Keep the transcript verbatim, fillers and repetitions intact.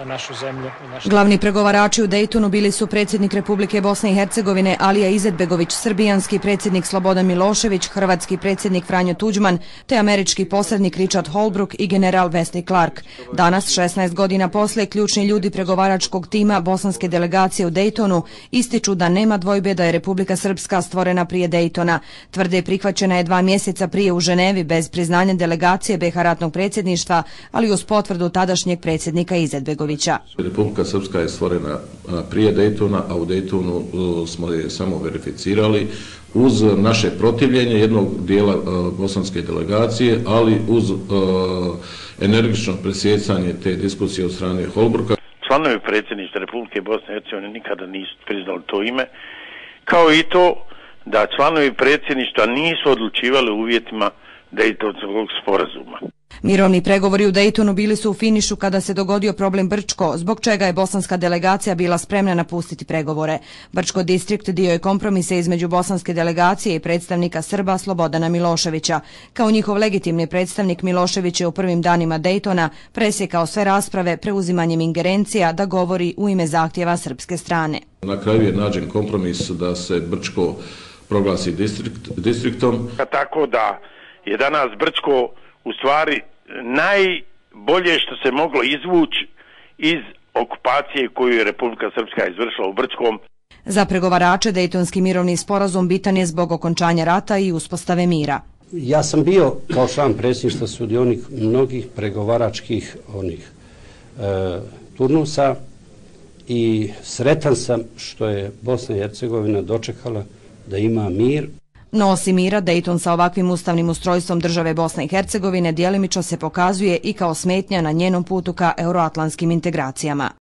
našu zemlju. Naš... Glavni pregovarači u Dejtonu bili su predsjednik Republike Bosne i Hercegovine Alija Izetbegović, srbijanski predsjednik Slobodan Milošević, hrvatski predsjednik Franjo Tuđman, te američki posrednik Richard Holbrooke i general Wesley Clark. Danas, šesnaest godina poslije, ključni ljudi pregovaračkog tima bosanske delegacije u Dejtonu ističu da nema dvojbe da je Republika Srpska stvorena prije Dejtona. Tvrde prihvaćena je dva mjeseca prije u Ženevi bez priznanja delegacije be ha ratnog predsjedništva, ali uz potvrdu tadašnjeg predsjednika Izetbegovića. Republika Srpska je stvorena prije Dejtona, a u Dejtonu smo je samo verificirali uz naše protivljenje jednog dijela bosanske delegacije, ali uz energično presjecanje te diskusije od strane Holbrooka. Članovi predsjedništva Republike Bosne i Hercegovine nikada nisu priznali to ime, kao i to da članovi predsjedništva nisu odlučivali u uvjetima Dejtonskog sporazuma. Mirovni pregovori u Dejtonu bili su u finišu kada se dogodio problem Brčko, zbog čega je bosanska delegacija bila spremna napustiti pregovore. Brčko distrikt dio je kompromise između bosanske delegacije i predstavnika Srba Slobodana Miloševića. Kao njihov legitimni predstavnik, Milošević je u prvim danima Dejtona presjekao sve rasprave preuzimanjem ingerencija da govori u ime zahtjeva srpske strane. Na kraju je nađen kompromis da se Brčko proglasi distrikt, distriktom. Tako da je danas Brčko u stvari najbolje što se moglo izvući iz okupacije koju je Republika Srpska izvršila u Brčkom. Za pregovarače Dejtonski mirovni sporazum bitan je zbog okončanja rata i uspostave mira. Ja sam bio kao član predsjedništva sudionik mnogih pregovaračkih onih e, turnusa i sretan sam što je Bosna i Hercegovina dočekala da ima mir. No osim mira, Dejton sa ovakvim ustavnim ustrojstvom države Bosne i Hercegovine djelimično se pokazuje i kao smetnja na njenom putu ka euroatlantskim integracijama.